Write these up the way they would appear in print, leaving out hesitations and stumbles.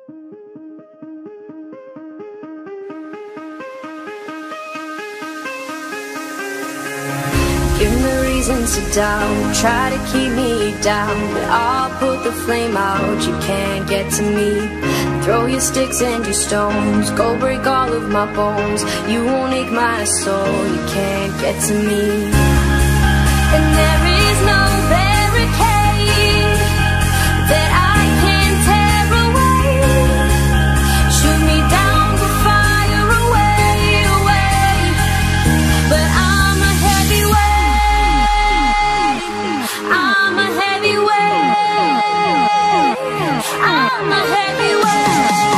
Give me reasons to doubt, try to keep me down, but I'll put the flame out, you can't get to me. Throw your sticks and your stones, go break all of my bones. You won't ache my soul, you can't get to me. And there is no barricade that I can tear away. Shoot me down to fire away, away. But I'm a heavyweight, I'm a heavyweight, I'm a heavyweight.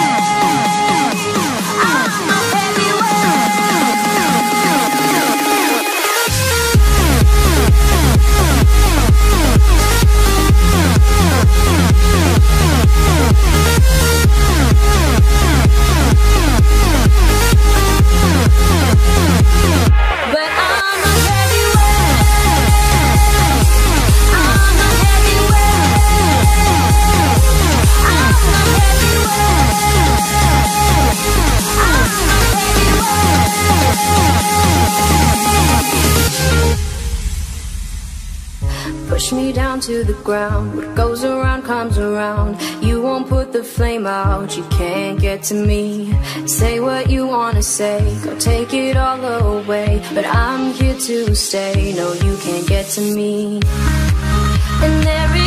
Push me down to the ground, what goes around comes around. You won't put the flame out, you can't get to me. Say what you wanna say, go take it all away, but I'm here to stay, no you can't get to me. And there is